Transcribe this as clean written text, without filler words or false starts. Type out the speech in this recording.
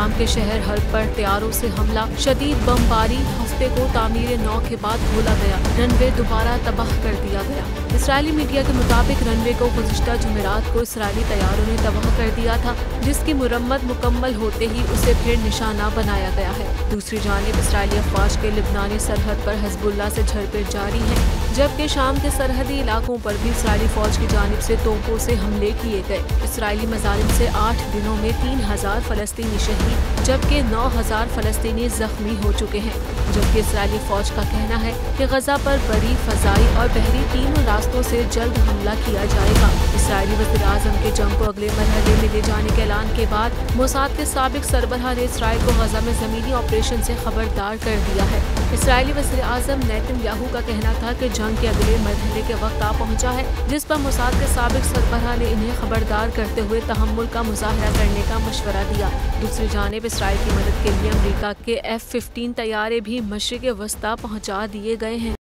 शाम के शहर हल्ब पर तैयारों से हमला, शदीद बमबारी, हफ्ते को तामीर नौ के बाद खोला गया, रनवे दोबारा तबाह कर दिया गया। इसराइली मीडिया के मुताबिक रनवे को गुज़िश्ता जुमेरात को इसराइली तैयारों ने तबाह कर दिया था, जिसकी मुरम्मत मुकम्मल होते ही उसे फिर निशाना बनाया गया है। दूसरी जानिब इसराइली अफवाज के लिबनानी सरहद पर हिज़्बुल्लाह से झड़पें जारी हैं, जबकि शाम के सरहदी इलाकों पर भी इसराइली फौज की जानिब से तोपों से हमले किए गए। इसराइली मज़ालिम से 8 दिनों में 3000 फ़लस्तीनी शहीद, जबकि 9000 फ़लस्तीनी जख्मी हो चुके हैं। जबकि इसराइली फौज का कहना है कि गजा पर बरी, फजाई और बहरी तीनों रास्तों से जल्द हमला किया जाएगा। इसराइली वज़ीर-ए-आज़म के जंग को अगले मरहले में ले जाने के ऐलान के बाद मोसाद के साबिक सरबराह ने इसराइल को गजा में ज़मीनी ऑपरेशन से खबरदार कर दिया है। इसराइली वज़ीर-ए-आज़म नेतन्याहू का कहना था कि जंग के अगले मरहले के वक्त आ पहुंचा है, जिस पर मोसाद के साबिक सरबराह ने इन्हें खबरदार करते हुए तहम्मुल का मुजाहरा करने का मशवरा दिया। दूसरी जानिब इसराइल की मदद के लिए अमरीका के F-15 तैयारे भी मशरिक़ वस्ता पहुंचा दिए गए हैं।